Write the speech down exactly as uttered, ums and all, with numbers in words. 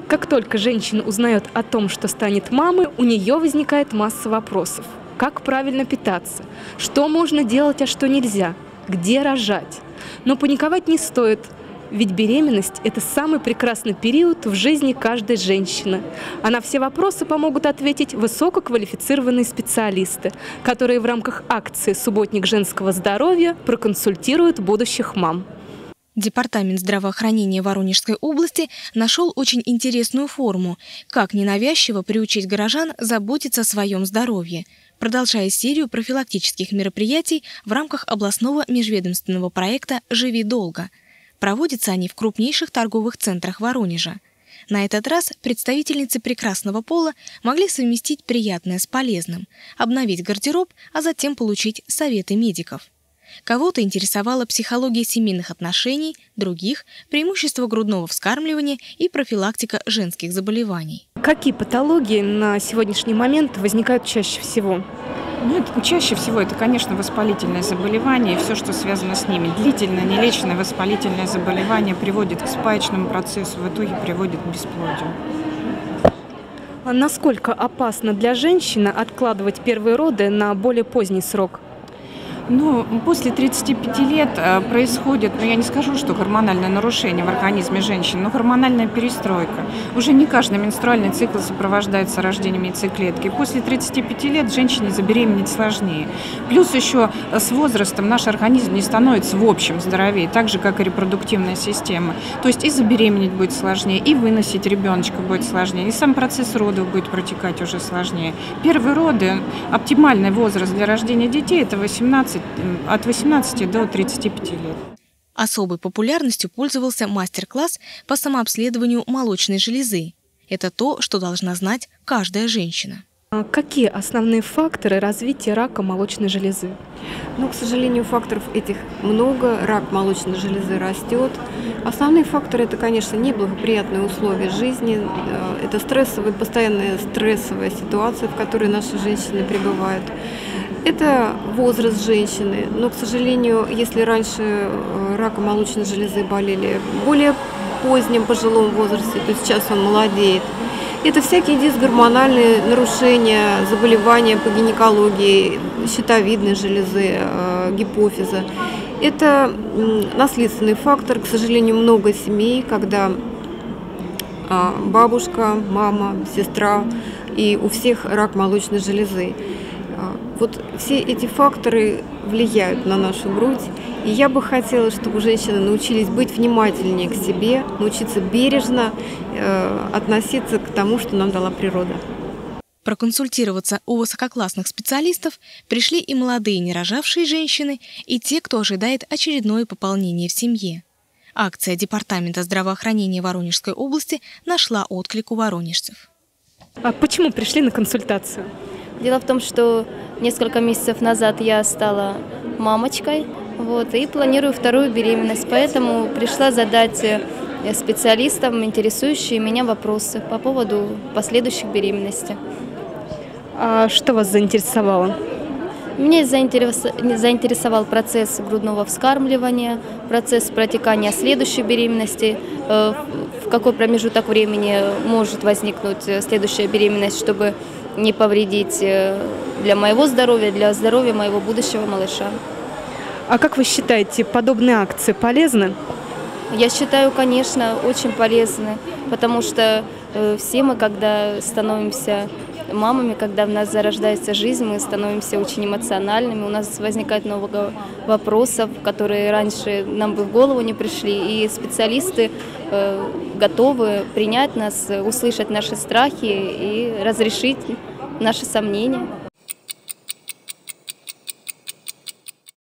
Как только женщина узнает о том, что станет мамой, у нее возникает масса вопросов. Как правильно питаться? Что можно делать, а что нельзя? Где рожать? Но паниковать не стоит, ведь беременность – это самый прекрасный период в жизни каждой женщины. А на все вопросы помогут ответить высококвалифицированные специалисты, которые в рамках акции «Субботник женского здоровья» проконсультируют будущих мам. Департамент здравоохранения Воронежской области нашел очень интересную форму, как ненавязчиво приучить горожан заботиться о своем здоровье, продолжая серию профилактических мероприятий в рамках областного межведомственного проекта «Живи долго». Проводятся они в крупнейших торговых центрах Воронежа. На этот раз представительницы прекрасного пола могли совместить приятное с полезным, обновить гардероб, а затем получить советы медиков. Кого-то интересовала психология семейных отношений, других – преимущества грудного вскармливания и профилактика женских заболеваний. Какие патологии на сегодняшний момент возникают чаще всего? Ну, это, чаще всего это, конечно, воспалительные заболевания и все, что связано с ними. Длительное, нелеченное воспалительное заболевание приводит к спаечному процессу, в итоге приводит к бесплодию. А насколько опасно для женщины откладывать первые роды на более поздний срок? Ну, после тридцати пяти лет происходит, ну, я не скажу, что гормональное нарушение в организме женщины, но гормональная перестройка. Уже не каждый менструальный цикл сопровождается рождением яйцеклетки. После тридцати пяти лет женщине забеременеть сложнее. Плюс еще с возрастом наш организм не становится в общем здоровее, так же, как и репродуктивная система. То есть и забеременеть будет сложнее, и выносить ребеночка будет сложнее, и сам процесс родов будет протекать уже сложнее. Первые роды, оптимальный возраст для рождения детей – это восемнадцать от восемнадцати до тридцати пяти лет. Особой популярностью пользовался мастер-класс по самообследованию молочной железы. Это то, что должна знать каждая женщина. Какие основные факторы развития рака молочной железы? Ну, к сожалению, факторов этих много. Рак молочной железы растет. Основные факторы – это, конечно, неблагоприятные условия жизни. Это стрессовая, постоянная стрессовая ситуация, в которой наши женщины пребывают. Это возраст женщины, но, к сожалению, если раньше раком молочной железы болели в более позднем пожилом возрасте, то сейчас он молодеет. Это всякие дисгормональные нарушения, заболевания по гинекологии, щитовидной железы, гипофиза. Это наследственный фактор. К сожалению, много семей, когда бабушка, мама, сестра, и у всех рак молочной железы. Вот все эти факторы влияют на нашу грудь, и я бы хотела, чтобы женщины научились быть внимательнее к себе, научиться бережно э, относиться к тому, что нам дала природа. Проконсультироваться у высококлассных специалистов пришли и молодые нерожавшие женщины, и те, кто ожидает очередное пополнение в семье. Акция Департамента здравоохранения Воронежской области нашла отклик у воронежцев. А почему пришли на консультацию? Дело в том, что несколько месяцев назад я стала мамочкой, вот, и планирую вторую беременность, поэтому пришла задать специалистам интересующие меня вопросы по поводу последующих беременностей. А что вас заинтересовало? Меня заинтересовал процесс грудного вскармливания, процесс протекания следующей беременности, в какой промежуток времени может возникнуть следующая беременность, чтобы не повредить для моего здоровья, для здоровья моего будущего малыша. А как вы считаете, подобные акции полезны? Я считаю, конечно, очень полезны, потому что все мы, когда становимся мамами, когда в нас зарождается жизнь, мы становимся очень эмоциональными, у нас возникает много вопросов, которые раньше нам бы в голову не пришли, и специалисты э, готовы принять нас, услышать наши страхи и разрешить наши сомнения.